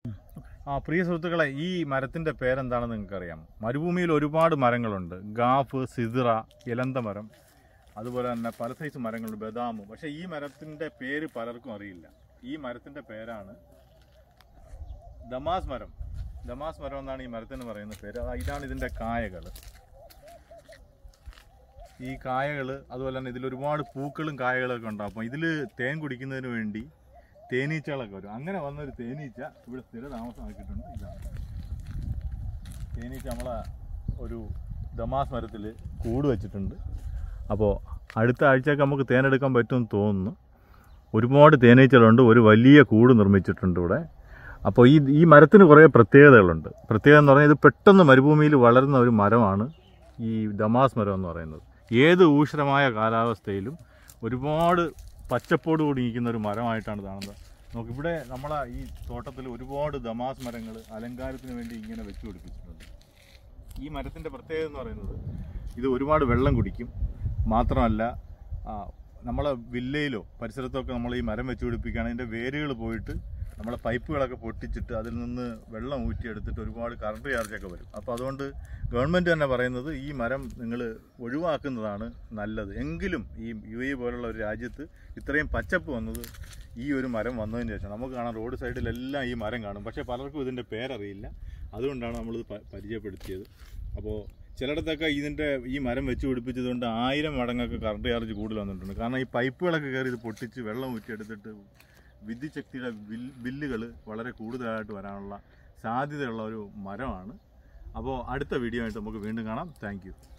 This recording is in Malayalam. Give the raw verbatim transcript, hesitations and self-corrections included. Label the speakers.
Speaker 1: ആ പ്രിയ സുഹൃത്തുക്കളെ, ഈ മരത്തിൻ്റെ പേരെന്താണെന്ന് നിങ്ങൾക്കറിയാം? മരുഭൂമിയിൽ ഒരുപാട് മരങ്ങളുണ്ട്. ഗാഫ്, സിദ്റ, ഇലന്ത മരം, അതുപോലെ തന്നെ പല സൈസ് മരങ്ങളുണ്ട്, ബദാമ്. പക്ഷേ ഈ മരത്തിൻ്റെ പേര് പലർക്കും അറിയില്ല. ഈ മരത്തിൻ്റെ പേരാണ് ദമാസ് മരം. ദമാസ് മരം എന്നാണ് ഈ മരത്തിന് പറയുന്ന പേര്. ഇതാണ് ഇതിൻ്റെ കായകൾ. ഈ കായകൾ അതുപോലെ തന്നെ ഇതിൽ ഒരുപാട് പൂക്കളും കായകളൊക്കെ ഉണ്ടാകും. അപ്പോൾ ഇതിൽ തേൻ കുടിക്കുന്നതിന് വേണ്ടി തേനീച്ചകളൊക്കെ വരും. അങ്ങനെ വന്നൊരു തേനീച്ച ഇവിടെ സ്ഥിര താമസമാക്കിയിട്ടുണ്ട്. ഇതാണ് തേനീച്ച. നമ്മളെ ഒരു ദമാസ് മരത്തിൽ കൂട് വെച്ചിട്ടുണ്ട്. അപ്പോൾ അടുത്ത ആഴ്ചയൊക്കെ നമുക്ക് തേനെടുക്കാൻ പറ്റുമെന്ന് തോന്നുന്നു. ഒരുപാട് തേനീച്ചകളുണ്ട്. ഒരു വലിയ കൂട് നിർമ്മിച്ചിട്ടുണ്ട് ഇവിടെ. അപ്പോൾ ഈ ഈ മരത്തിന് കുറേ പ്രത്യേകതകളുണ്ട്. പ്രത്യേകത എന്ന് പറഞ്ഞാൽ ഇത് പെട്ടെന്ന് മരുഭൂമിയിൽ വളരുന്ന ഒരു മരമാണ് ഈ ദമാസ് മരം എന്ന് പറയുന്നത്. ഏത് ഊഷ്മളമായ കാലാവസ്ഥയിലും ഒരുപാട് പച്ചപ്പോട് കൂടി നിൽക്കുന്ന ഒരു മരമായിട്ടാണ് കാണുന്നത്. നമുക്കിവിടെ നമ്മളെ ഈ തോട്ടത്തിൽ ഒരുപാട് ദമാസ് മരങ്ങൾ അലങ്കാരത്തിന് വേണ്ടി ഇങ്ങനെ വെച്ച് പിടിപ്പിച്ചിട്ടുണ്ട്. ഈ മരത്തിൻ്റെ പ്രത്യേകത എന്ന് പറയുന്നത് ഇത് ഒരുപാട് വെള്ളം കുടിക്കും. മാത്രമല്ല നമ്മളെ വില്ലയിലോ പരിസരത്തോ ഒക്കെ നമ്മൾ ഈ മരം വെച്ച് പിടിപ്പിക്കുകയാണെങ്കിൽ അതിൻ്റെ വേരുകൾ പോയിട്ട് നമ്മളെ പൈപ്പുകളൊക്കെ പൊട്ടിച്ചിട്ട് അതിൽ നിന്ന് വെള്ളം ഊറ്റിയെടുത്തിട്ട് ഒരുപാട് കറണ്ട് ചാർജൊക്കെ വരും. അപ്പോൾ അതുകൊണ്ട് ഗവൺമെൻറ് തന്നെ പറയുന്നത് ഈ മരം നിങ്ങൾ ഒഴിവാക്കുന്നതാണ് നല്ലത്. എങ്കിലും ഈ യു എ പോലുള്ള ഒരു രാജ്യത്ത് ഇത്രയും പച്ചപ്പ് വന്നത് ഈ ഒരു മരം വന്നതിന് ശേഷം. നമുക്ക് കാണാം റോഡ് സൈഡിലെല്ലാം ഈ മരം കാണും, പക്ഷേ പലർക്കും ഇതിൻ്റെ പേരറിയില്ല. അതുകൊണ്ടാണ് നമ്മളിത് പരിചയപ്പെടുത്തിയത്. അപ്പോൾ ചിലയിടത്തൊക്കെ ഇതിൻ്റെ ഈ മരം വെച്ച് പിടിപ്പിച്ചതുകൊണ്ട് ആയിരം മടങ്ങൊക്കെ കറണ്ട് ചാർജ് കൂടുതൽ വന്നിട്ടുണ്ട്. കാരണം ഈ പൈപ്പുകളൊക്കെ കയറി ഇത് പൊട്ടിച്ച് വെള്ളം ഊറ്റിയെടുത്തിട്ട് വിദ്യുത് ശക്തിയുടെ ബില്ലുകൾ വളരെ കൂടുതലായിട്ട് വരാനുള്ള സാധ്യതയുള്ള ഒരു മരമാണ്. അപ്പോൾ അടുത്ത വീഡിയോ ആയിട്ട് നമുക്ക് വീണ്ടും കാണാം. Thank U.